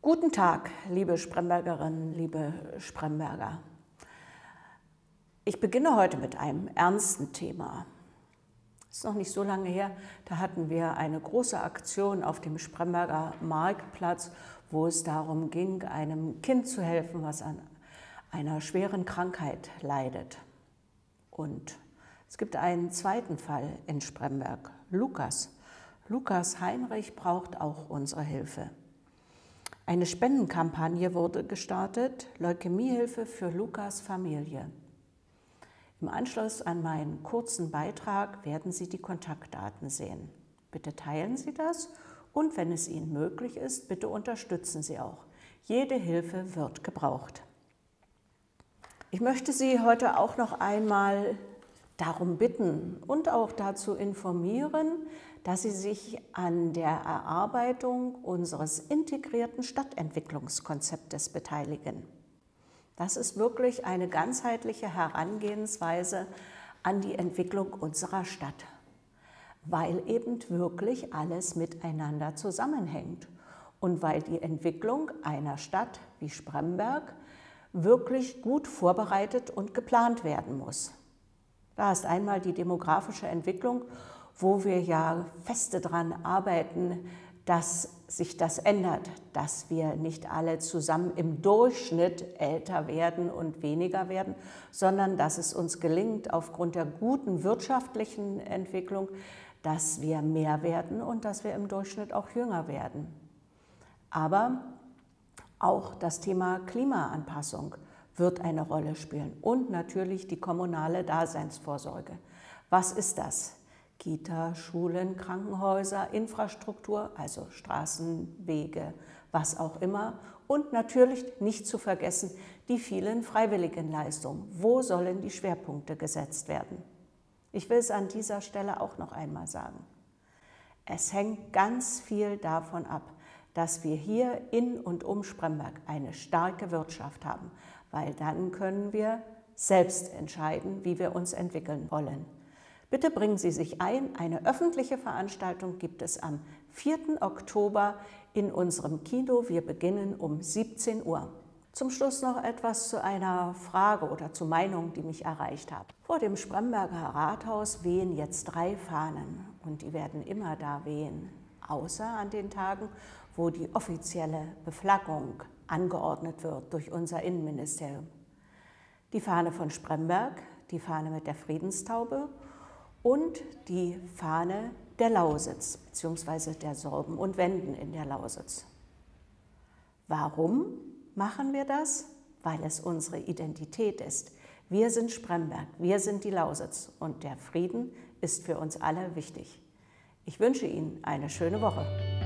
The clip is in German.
Guten Tag, liebe Sprembergerinnen, liebe Spremberger. Ich beginne heute mit einem ernsten Thema. Es ist noch nicht so lange her, da hatten wir eine große Aktion auf dem Spremberger Marktplatz, wo es darum ging, einem Kind zu helfen, was an einer schweren Krankheit leidet. Und es gibt einen zweiten Fall in Spremberg, Lukas. Lukas Heinrich braucht auch unsere Hilfe. Eine Spendenkampagne wurde gestartet, Leukämiehilfe für Lukas Familie. Im Anschluss an meinen kurzen Beitrag werden Sie die Kontaktdaten sehen. Bitte teilen Sie das und wenn es Ihnen möglich ist, bitte unterstützen Sie auch. Jede Hilfe wird gebraucht. Ich möchte Sie heute auch noch einmal darum bitten und auch dazu informieren, dass Sie sich an der Erarbeitung unseres integrierten Stadtentwicklungskonzeptes beteiligen. Das ist wirklich eine ganzheitliche Herangehensweise an die Entwicklung unserer Stadt, weil eben wirklich alles miteinander zusammenhängt und weil die Entwicklung einer Stadt wie Spremberg wirklich gut vorbereitet und geplant werden muss. Da ist einmal die demografische Entwicklung, wo wir ja feste daran arbeiten, dass sich das ändert, dass wir nicht alle zusammen im Durchschnitt älter werden und weniger werden, sondern dass es uns gelingt, aufgrund der guten wirtschaftlichen Entwicklung, dass wir mehr werden und dass wir im Durchschnitt auch jünger werden. Aber auch das Thema Klimaanpassung wird eine Rolle spielen und natürlich die kommunale Daseinsvorsorge. Was ist das? Kita, Schulen, Krankenhäuser, Infrastruktur, also Straßen, Wege, was auch immer. Und natürlich nicht zu vergessen die vielen Freiwilligenleistungen. Wo sollen die Schwerpunkte gesetzt werden? Ich will es an dieser Stelle auch noch einmal sagen. Es hängt ganz viel davon ab, dass wir hier in und um Spremberg eine starke Wirtschaft haben, weil dann können wir selbst entscheiden, wie wir uns entwickeln wollen. Bitte bringen Sie sich ein. Eine öffentliche Veranstaltung gibt es am 4. Oktober in unserem Kino. Wir beginnen um 17 Uhr. Zum Schluss noch etwas zu einer Frage oder zu Meinungen, die mich erreicht haben. Vor dem Spremberger Rathaus wehen jetzt 3 Fahnen und die werden immer da wehen, außer an den Tagen, wo die offizielle Beflaggung angeordnet wird durch unser Innenministerium. Die Fahne von Spremberg, die Fahne mit der Friedenstaube und die Fahne der Lausitz bzw. der Sorben und Wenden in der Lausitz. Warum machen wir das? Weil es unsere Identität ist. Wir sind Spremberg, wir sind die Lausitz und der Frieden ist für uns alle wichtig. Ich wünsche Ihnen eine schöne Woche.